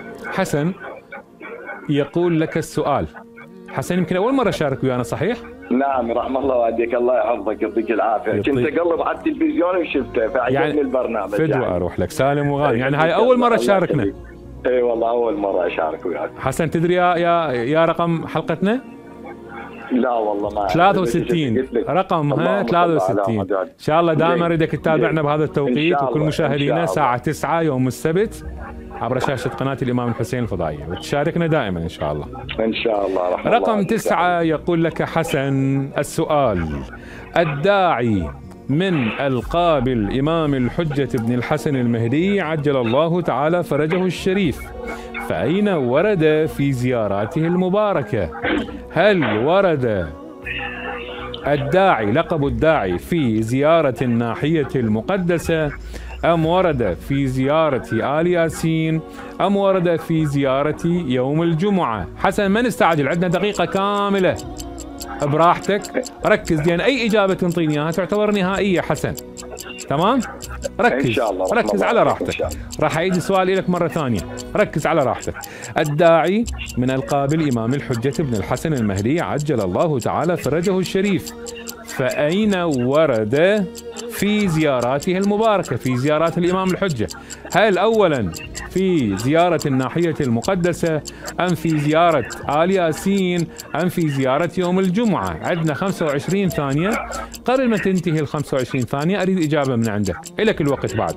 حسن يقول لك السؤال. حسن يمكن أول مرة شارك ويانا صحيح؟ نعم رحم الله والديك، الله يحفظك يعطيك العافيه. كنت اقلب على التلفزيون وشفته فعجبني يعني البرنامج. فدوى يعني. اروح لك سالم وغانم، يعني هاي اول مره تشاركنا. اي والله اول مره اشارك وياك. حسن تدري يا رقم حلقتنا؟ لا والله ما 63 رقمها 63. ان شاء الله دائما اريدك تتابعنا بهذا التوقيت، وكل مشاهدينا الساعه 9 يوم السبت عبر شاشه قناه الامام الحسين الفضائيه، وتشاركنا دائما ان شاء الله. ان شاء الله. رقم 9 يقول لك حسن السؤال: الداعي من ألقاب الإمام الحجة بن الحسن المهدي عجل الله تعالى فرجه الشريف، فأين ورد في زياراته المباركة؟ هل ورد الداعي لقب الداعي في زيارة الناحية المقدسة، أم ورد في زيارة آل ياسين، أم ورد في زيارة يوم الجمعة؟ حسن ما نستعجل، عندنا دقيقة كاملة، براحتك ركز، لأن أي إجابة تنطيني إياها تعتبر نهائية. حسن تمام؟ ركز إن شاء الله. ركز على راحتك. راح أعيد السؤال لك مرة ثانية، ركز على راحتك. الداعي من ألقاب الإمام الحجة بن الحسن المهدي عجل الله تعالى فرجه الشريف، فأين ورد في زياراته المباركة، في زيارات الإمام الحجة؟ هل أولا في زيارة الناحية المقدسة، أم في زيارة آل ياسين، أم في زيارة يوم الجمعة؟ عندنا 25 ثانية، قبل ما تنتهي ال 25 ثانية أريد إجابة من عندك، إلك الوقت بعد.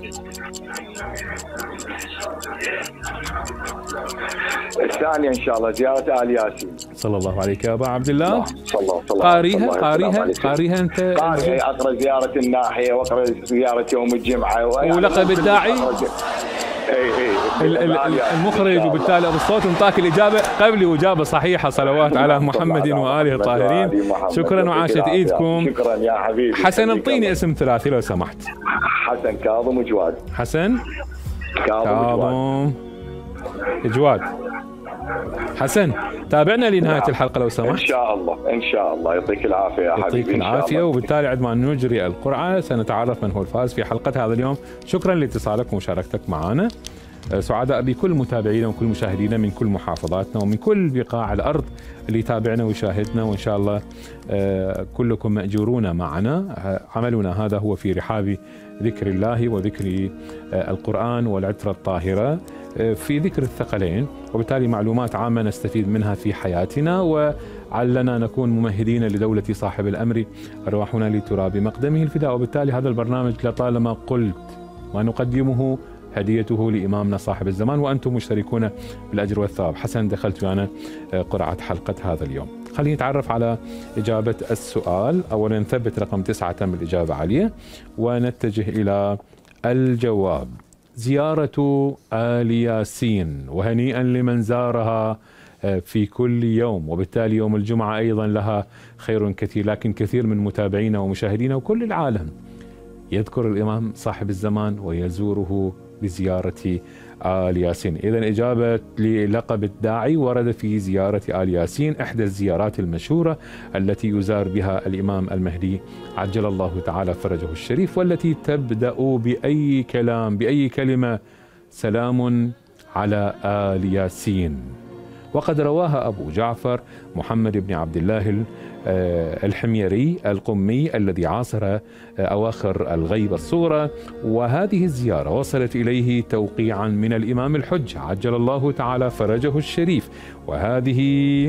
الثانية إن شاء الله زيارة آل ياسين. صلى الله عليك يا أبا عبد الله. صلى الله. قاريها أنت. أقرأ زيارة الناحية وأقرأ زيارة يوم الجمعة. ولقب الداعي المخرج وبالتالي ابو الصوت انطاك الاجابه قبل اجابه صحيحه. صلوات على محمد واله الطاهرين. شكرا وعاشت ايدكم. شكرا يا حبيبي. حسن انطيني اسم ثلاثي لو سمحت. حسن كاظم جواد. حسن كاظم جواد. حسن تابعنا لنهايه الحلقه لو سمحت. ان شاء الله ان شاء الله. يعطيك العافيه يا حبيبي. يعطيك العافيه. وبالتالي عندما نجري القرعه سنتعرف من هو الفائز في حلقه هذا اليوم. شكرا لاتصالك ومشاركتك معنا. سعداء بكل متابعينا وكل مشاهدينا من كل محافظاتنا ومن كل بقاع الارض اللي يتابعنا ويشاهدنا، وان شاء الله كلكم ماجورون معنا. عملنا هذا هو في رحاب ذكر الله وذكر القرآن والعترة الطاهرة، في ذكر الثقلين، وبالتالي معلومات عامة نستفيد منها في حياتنا، وعلنا نكون ممهدين لدولة صاحب الأمر أرواحنا لتراب مقدمه الفداء. وبالتالي هذا البرنامج لطالما قلت ونقدمه هديته لإمامنا صاحب الزمان، وأنتم مشتركون بالأجر والثواب. حسن دخلت معنا قرعة حلقة هذا اليوم. خلينا نتعرف على إجابة السؤال. أولا نثبت رقم 9 تم الإجابة عليه، ونتجه إلى الجواب. زيارة آل ياسين، وهنيئا لمن زارها في كل يوم، وبالتالي يوم الجمعة أيضا لها خير كثير، لكن كثير من متابعينا ومشاهدينا وكل العالم يذكر الإمام صاحب الزمان ويزوره بزيارة آل ياسين. إذن إجابة للقب الداعي ورد في زيارة آل ياسين، إحدى الزيارات المشهورة التي يزار بها الإمام المهدي عجل الله تعالى فرجه الشريف، والتي تبدأ بأي كلام، بأي كلمة: سلام على آل ياسين. وقد رواها أبو جعفر محمد بن عبد الله الحميري القمي الذي عاصر أواخر الغيبة الصغرى، وهذه الزيارة وصلت إليه توقيعا من الإمام الحج عجل الله تعالى فرجه الشريف. وهذه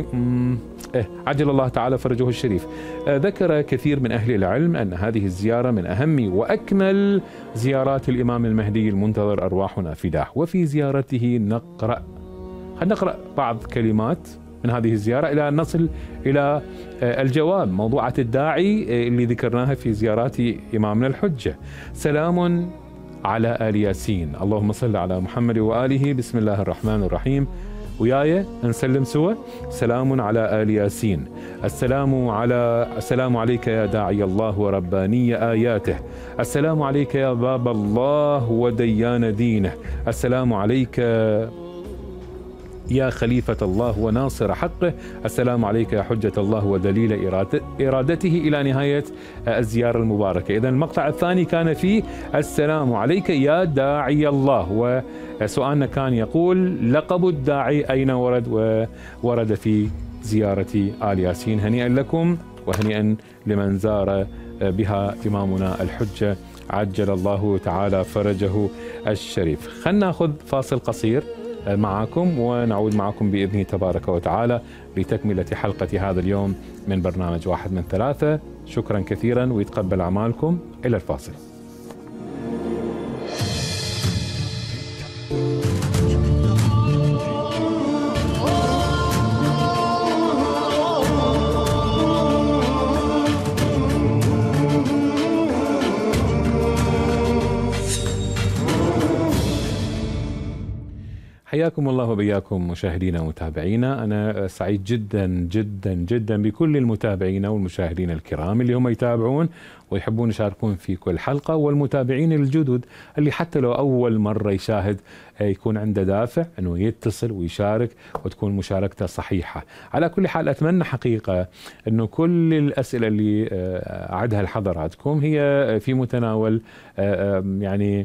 عجل الله تعالى فرجه الشريف. ذكر كثير من أهل العلم أن هذه الزيارة من أهم وأكمل زيارات الإمام المهدي المنتظر أرواحنا فداه. وفي زيارته نقرأ بعض كلمات من هذه الزيارة إلى أن نصل إلى الجواب. موضوعة الداعي اللي ذكرناها في زيارات إمامنا الحجة: سلام على آل ياسين. اللهم صل على محمد وآله. بسم الله الرحمن الرحيم. وياي نسلم سوا: سلام على آل ياسين. السلام عليك يا داعي الله ورباني آياته. السلام عليك يا باب الله وديان دينه. السلام عليك يا خليفة الله وناصر حقه. السلام عليك يا حجة الله ودليل إرادته، إلى نهاية الزيارة المباركة. إذن المقطع الثاني كان فيه السلام عليك يا داعي الله، وسؤالنا كان يقول: لقب الداعي أين ورد؟ وورد في زيارة آل ياسين. هنيئا لكم وهنيئا لمن زار بها إمامنا الحجة عجل الله تعالى فرجه الشريف. خلنا ناخذ فاصل قصير معكم ونعود معكم بإذنه تبارك وتعالى لتكملة حلقة هذا اليوم من برنامج واحد من ثلاثة. شكرا كثيرا ويتقبل أعمالكم. إلى الفاصل. حياكم الله وبياكم مشاهدينا ومتابعينا. أنا سعيد جدا جدا جدا بكل المتابعين والمشاهدين الكرام اللي هم يتابعون ويحبون يشاركون في كل حلقة، والمتابعين الجدد اللي حتى لو أول مرة يشاهد يكون عنده دافع أنه يتصل ويشارك وتكون مشاركته صحيحة. على كل حال أتمنى حقيقة أنه كل الأسئلة اللي أعدها لحضراتكم هي في متناول يعني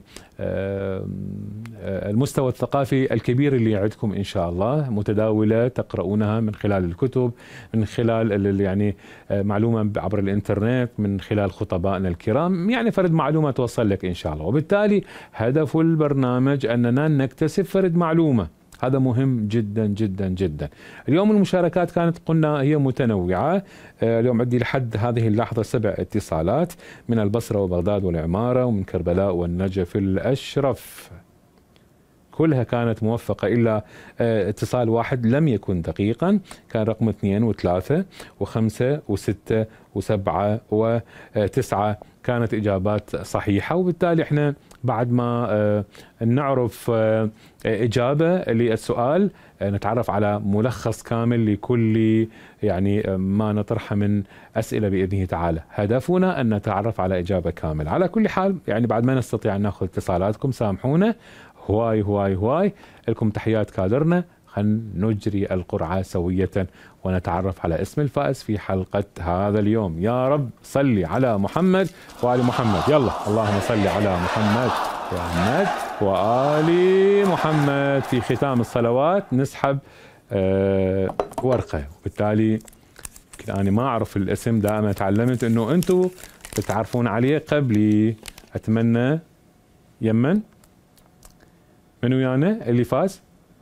المستوى الثقافي الكبير اللي عندكم إن شاء الله، متداولة تقرؤونها من خلال الكتب، من خلال يعني معلومة عبر الإنترنت، من خلال خطبائنا الكرام، يعني فرد معلومة توصل لك إن شاء الله. وبالتالي هدف البرنامج أننا نكتسب فرد معلومة، هذا مهم جدا جدا جدا. اليوم المشاركات كانت قلنا هي متنوعة. اليوم عندي لحد هذه اللحظة 7 اتصالات من البصرة وبغداد والعمارة ومن كربلاء والنجف الأشرف، كلها كانت موفقة إلا اتصال واحد لم يكن دقيقا، كان رقم 2 و3 و5 و6 و7 و9 كانت إجابات صحيحة. وبالتالي احنا بعد ما نعرف إجابة للسؤال نتعرف على ملخص كامل لكل يعني ما نطرحه من أسئلة بإذنه تعالى. هدفنا أن نتعرف على إجابة كاملة. على كل حال يعني بعد ما نستطيع أن نأخذ اتصالاتكم سامحونا، هواي لكم تحيات كادرنا. خلينا نجري القرعة سوية ونتعرف على اسم الفائز في حلقة هذا اليوم. يا رب صلي على محمد وآل محمد. يلا اللهم صلي على محمد وآل وآل محمد. في ختام الصلوات نسحب ورقة، وبالتالي أنا ما أعرف الاسم، دائما تعلمت أنه أنتم تتعرفون عليه قبلي. أتمنى يمن من ويانا اللي فاز؟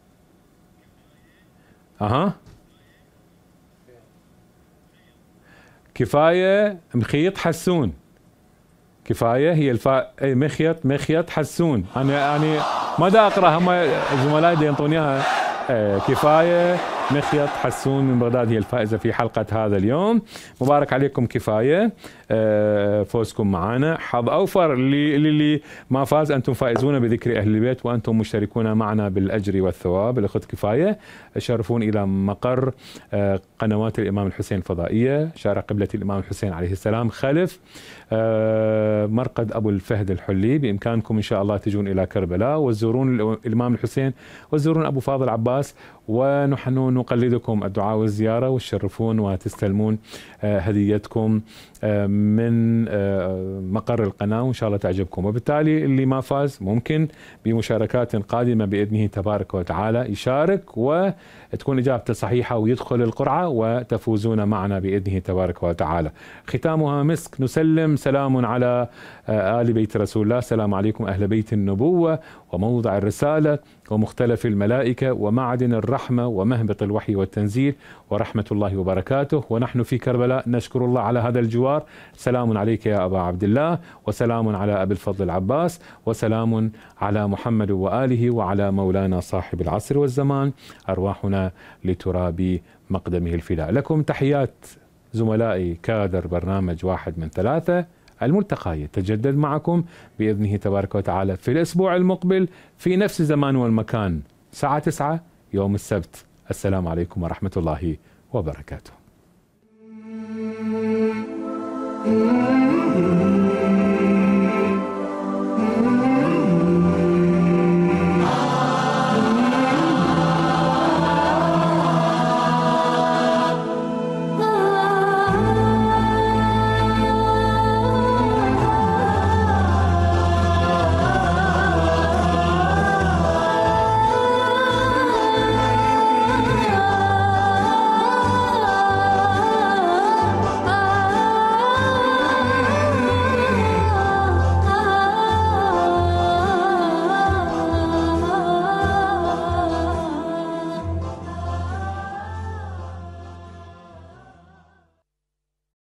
كفاية مخيط حسون. كفاية هي مخيط حسون. أنا ما دا أقرأ، هم زملائي دا ينطوني إياها. كفاية مخيط حسون من بغداد هي الفائزة في حلقة هذا اليوم. مبارك عليكم كفاية، فوزكم معنا. حظ أوفر للي ما فاز، أنتم فائزون بذكر أهل البيت وأنتم مشتركون معنا بالأجر والثواب. الأخت كفاية شرفون إلى مقر قنوات الإمام الحسين الفضائية، شارع قبلة الإمام الحسين عليه السلام خلف مرقد أبو الفهد الحلي. بإمكانكم إن شاء الله تجون إلى كربلاء وتزورون الإمام الحسين وتزورون أبو فاضل عباس، ونحن نقلدكم الدعاء والزيارة، وتشرفون وتستلمون هديتكم من مقر القناة، وإن شاء الله تعجبكم. وبالتالي اللي ما فاز ممكن بمشاركات قادمة بإذنه تبارك وتعالى يشارك وتكون إجابته صحيحة ويدخل القرعة وتفوزون معنا بإذنه تبارك وتعالى. ختامها مسك. نسلم سلام على آل بيت رسول الله، سلام عليكم أهل بيت النبوة وموضع الرسالة ومختلف الملائكة ومعدن الرحمة ومهبط الوحي والتنزيل ورحمة الله وبركاته. ونحن في كربلاء نشكر الله على هذا الجوار. سلام عليك يا أبا عبد الله، وسلام على أبي الفضل العباس، وسلام على محمد وآله وعلى مولانا صاحب العصر والزمان، أرواحنا لتراب مقدمه الفداء. لكم تحيات زملائي كادر برنامج واحد من ثلاثة. الملتقى يتجدد معكم بإذنه تبارك وتعالى في الأسبوع المقبل في نفس الزمان والمكان، الساعة 9 يوم السبت. السلام عليكم ورحمة الله وبركاته.